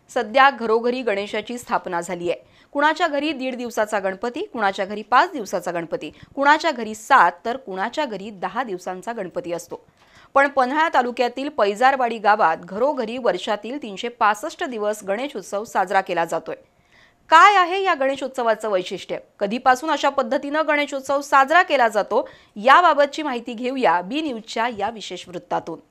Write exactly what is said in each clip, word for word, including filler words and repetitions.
सध्या घरोघरी गणेशाची स्थापना झाली आहे। कुणाच्या घरी दीड दिवसाचा गणपती, कुणाच्या घरी पाच दिवसाचा गणपती, कुणाच्या घरी सात तर कुणाच्या घरी दहा दिवसांचा गणपती असतो। पण पन्हाळा तालुक्यातील पैजारवाडी गावात घरोघरी वर्षातील तीनशे पासष्ट दिवस गणेश उत्सव साजरा केला जातोय। काय आहे या गणेशोत्सवाचं वैशिष्ट्य, कधीपासून अशा पद्धतीने गणेशोत्सव साजरा केला जातो, याबाबतची माहिती घेऊया बी न्यूजच्या या विशेष वृत्तातून।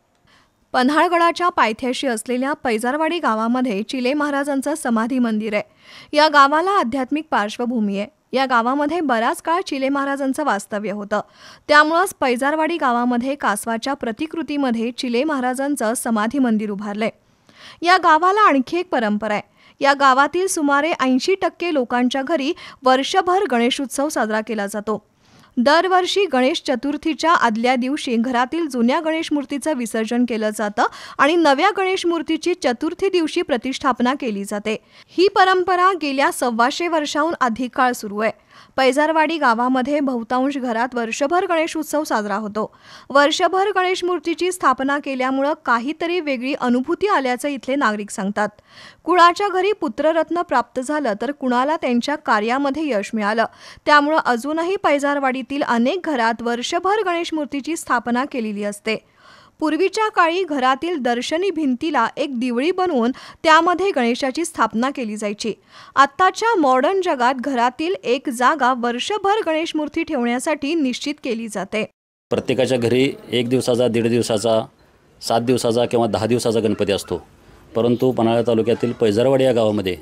पन्हाळगडाच्या पायथ्याशी असलेल्या पैजारवाडी गावामध्ये चिले महाराजांचं समाधी मंदिर आहे। या गावाला आध्यात्मिक पार्श्वभूमी आहे। या गावामध्ये बराच काळ चिले महाराजांचं वास्तव्य होतं, त्यामुळेच पैजारवाडी गावामध्ये कासवाच्या प्रतिकृतीमध्ये चिले महाराजांचं समाधी मंदिर उभारलंय। या गावाला आणखी एक परंपरा आहे। या गावातील सुमारे ऐंशी टक्के लोकांच्या घरी वर्षभर गणेशोत्सव साजरा केला जातो। दरवर्षी गणेश चतुर्थीच्या आदल्या दिवशी घरातील जुन्या गणेश मूर्तीचं विसर्जन केलं जातं आणि नव्या गणेश मूर्तीची चतुर्थी दिवशी प्रतिष्ठापना केली जाते। ही परंपरा गेल्या सव्वाशे वर्षांहून अधिक काळ सुरू आहे। पैजारवाडी गावामध्ये बहुतांश घरात वर्षभर गणेश उत्सव साजरा होतो। वर्षभर गणेश मूर्तीची स्थापना केल्यामुळे काहीतरी वेगळी अनुभूती आल्याचं इथले नागरिक सांगतात। कुणाच्या घरी पुत्ररत्न प्राप्त झालं तर कुणाला त्यांच्या कार्यामध्ये यश मिळालं, त्यामुळे अजूनही पैजारवाडीतील अनेक घरात वर्षभर गणेश मूर्तीची स्थापना केलेली असते। पूर्वीच्या काळी घरातील दर्शनी भिंतीला एक दिवळी बनवून त्यामध्ये गणेशाची स्थापना केली जायची। आत्ताच्या मॉडर्न जगात घरातील एक जागा वर्षभर गणेश मूर्ती ठेवण्यासाठी निश्चित केली जाते। प्रत्येकाच्या घरी एक दिवसाचा, दीड दिवसाचा, सात दिवसाचा किंवा दहा दिवसाचा गणपती असतो, परंतु पन्हाळा तालुक्यातील पैजारवाडी या गावामध्ये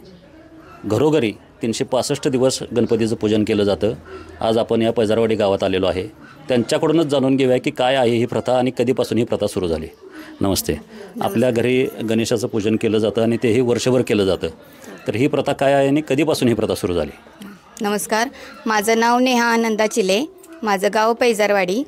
घरोघरी तीनशे पासष्ट दिवस गणपतीचं पूजन केलं जातं। आज आपण या पैजारवाडी गावात आलेलो आहे, त्यांच्याकडूनच जाणून घेऊया की काय आहे ही प्रथा आणि कधीपासून ही प्रथा सुरू झाली। नमस्ते। आपल्या घरी गणेशाचं पूजन केलं जातं आणि तेही वर्षभर केलं जातं, तर ही प्रथा काय आहे आणि कधीपासून ही प्रथा सुरू झाली? नमस्कार, माझं नाव नेहा आनंदा चिले, माझं गाव पैजारवाडी।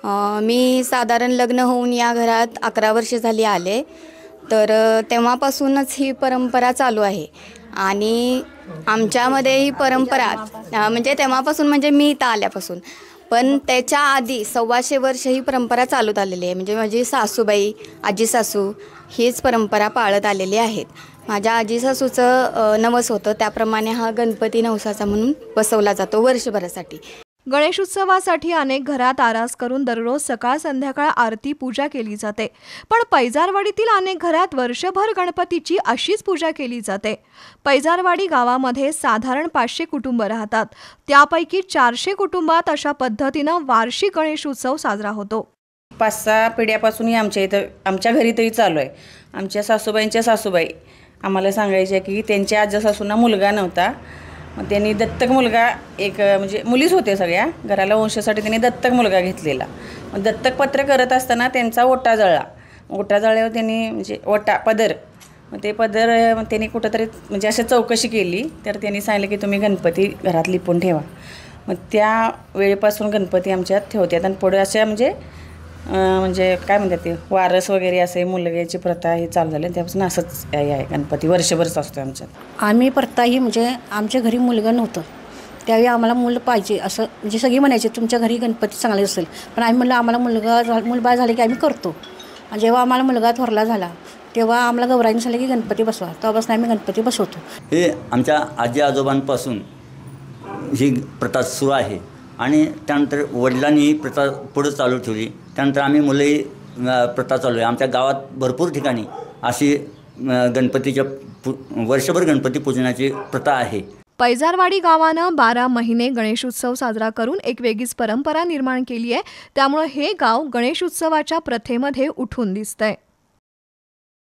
मी साधारण लग्न होऊन या घरात अकरा वर्ष झाली आले, तर तेव्हापासूनच ही परंपरा चालू आहे आणि आमच्यामध्ये ही परंपरा म्हणजे तेव्हापासून म्हणजे मी इथं आल्यापासून, पण त्याच्या आधी सव्वाशे वर्ष ही परंपरा चालूत आलेली आहे। म्हणजे माझी सासूबाई, आजी सासू हीच परंपरा पाळत आलेली आहेत। माझ्या आजी सासूचं नवस होतं, त्याप्रमाणे हा गणपती नवसाचा म्हणून बसवला जातो वर्षभरासाठी। गणेशोत्सवासाठी अनेक घरात आरास करून दररोज सकाळ संध्याकाळ आरती पूजा केली जाते, पण पैजारवाडीतील अनेक घरात वर्षभर गणपतीची अशीच पूजा केली जाते। पैजारवाडी गावामध्ये साधारण पाचशे कुटुंब राहतात, त्यापैकी चारशे कुटुंबात अशा पद्धतीनं वार्षिक गणेशोत्सव साजरा होतो। पाच सहा पिढ्यापासून आमच्या इथं आमच्या घरी तरी चालू आहे। आमच्या सासूबाईंच्या सासूबाई आम्हाला सांगायचे की त्यांच्या आजी सासूंना मुलगा नव्हता, मग त्यांनी दत्तक मुलगा एक म्हणजे मुलीच होते सगळ्या घराला, वंशासाठी त्यांनी दत्तक मुलगा घेतलेला। मग दत्तक पत्र करत असताना त्यांचा ओटा जळला। ओटा जळल्यावर त्यांनी म्हणजे ओटा पदर मग ते पदर मग त्यांनी कुठंतरी म्हणजे अशा चौकशी केली, तर त्यांनी सांगितलं की तुम्ही गणपती घरात लिपून ठेवा। मग त्या वेळेपासून गणपती आमच्यात ठेवतात आणि पुढे अशा म्हणजे म्हणजे काय म्हणतात ते वारस वगैरे असे मुलग्याची प्रथा ही चालू झाली, त्यापासून असंच आहे गणपती वर्षभरच असतो आमच्यात। आम्ही प्रथा ही म्हणजे आमच्या घरी मुलगा नव्हतं, त्यावेळी आम्हाला मुलं पाहिजे असं म्हणजे सगळी म्हणायचे तुमच्या घरी गणपती चांगले असेल, पण आम्ही म्हणलं आम्हाला मुलगा झा मुलबाळ झाले की आम्ही करतो। आणि जेव्हा आम्हाला मुलगा थोरला झाला तेव्हा आम्हाला गौराईने सांगितलं की गणपती बसवा, तेव्हापासून आम्ही गणपती बसवतो। हे आमच्या आजी आजोबांपासून ही प्रथा सुरू आहे आणि त्यानंतर वडिलांनी ही प्रथा पुढे चालू ठेवली, त्यानंतर आम्ही मुलंही प्रथा चालू आहे। आमच्या गावात भरपूर ठिकाणी अशी गणपतीच्या वर्षभर गणपती पूजनाची प्रथा आहे। पैजारवाडी गावानं बारा महिने गणेशोत्सव साजरा करून एक वेगळीच परंपरा निर्माण केली आहे, त्यामुळे हे गाव गणेशोत्सवाच्या प्रथेमध्ये उठून दिसतंय।